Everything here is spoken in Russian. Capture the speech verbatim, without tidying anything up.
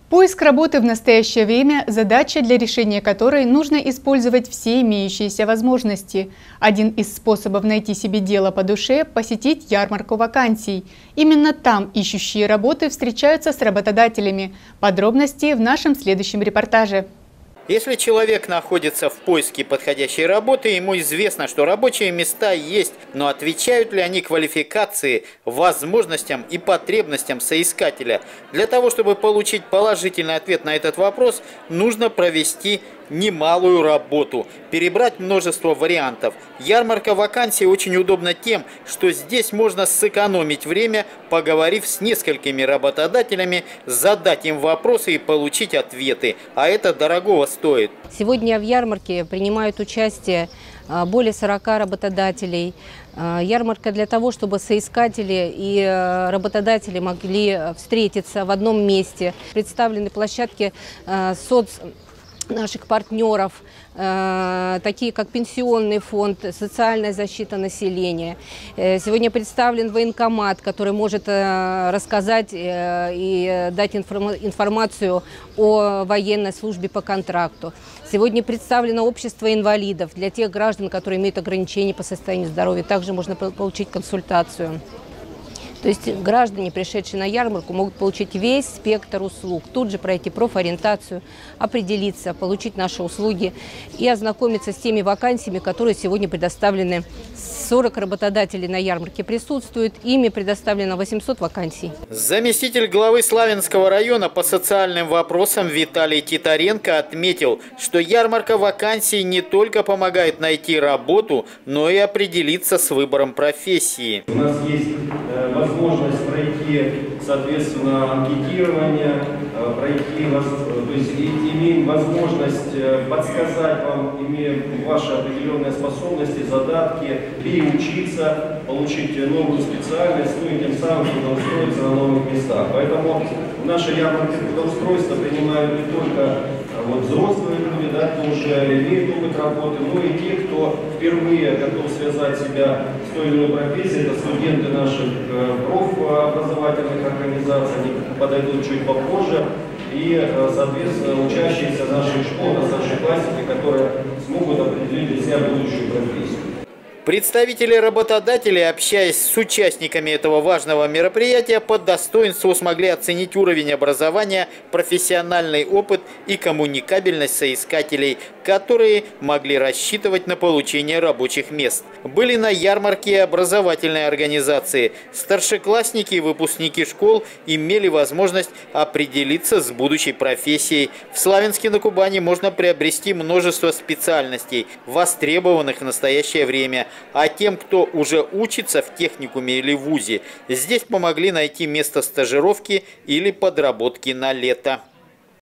Поиск работы в настоящее время – задача, для решения которой нужно использовать все имеющиеся возможности. Один из способов найти себе дело по душе – посетить ярмарку вакансий. Именно там ищущие работы встречаются с работодателями. Подробности в нашем следующем репортаже. Если человек находится в поиске подходящей работы, ему известно, что рабочие места есть, но отвечают ли они квалификации, возможностям и потребностям соискателя? Для того, чтобы получить положительный ответ на этот вопрос, нужно провести немалую работу, перебрать множество вариантов. Ярмарка вакансий очень удобна тем, что здесь можно сэкономить время, поговорив с несколькими работодателями, задать им вопросы и получить ответы. А это дорогого стоит. Сегодня в ярмарке принимают участие более сорока работодателей. Ярмарка для того, чтобы соискатели и работодатели могли встретиться в одном месте. Представлены площадки соц... наших партнеров, э, такие как Пенсионный фонд, социальная защита населения. Э, сегодня представлен военкомат, который может э, рассказать э, и дать информ информацию о военной службе по контракту. Сегодня представлено общество инвалидов для тех граждан, которые имеют ограничения по состоянию здоровья. Также можно получить консультацию. То есть граждане, пришедшие на ярмарку, могут получить весь спектр услуг, тут же пройти профориентацию, определиться, получить наши услуги и ознакомиться с теми вакансиями, которые сегодня предоставлены. сорок работодателей на ярмарке присутствуют, ими предоставлено восемьсот вакансий. Заместитель главы Славянского района по социальным вопросам Виталий Титаренко отметил, что ярмарка вакансий не только помогает найти работу, но и определиться с выбором профессии. У нас есть возможность пройти, соответственно, анкетирование, пройти, то есть имеем возможность подсказать вам, имея ваши определенные способности, задатки, переучиться, получить новую специальность, ну и тем самым трудоустроиться на новых местах. Поэтому в нашей ярмарке трудоустройства принимают не только вот взрослые люди, да, кто уже имеет опыт работы, но и те, кто впервые готов связать себя с той или иной профессией. Это студенты наших профобразовательных организаций, они подойдут чуть попозже. И, соответственно, учащиеся наших школ, старшеклассники, которые смогут определить для себя будущую профессию. Представители работодателей, общаясь с участниками этого важного мероприятия, по достоинству смогли оценить уровень образования, профессиональный опыт и коммуникабельность соискателей, которые могли рассчитывать на получение рабочих мест. Были на ярмарке образовательные организации. Старшеклассники и выпускники школ имели возможность определиться с будущей профессией. В Славянске-на-Кубани можно приобрести множество специальностей, востребованных в настоящее время. А тем, кто уже учится в техникуме или вузе, здесь помогли найти место стажировки или подработки на лето.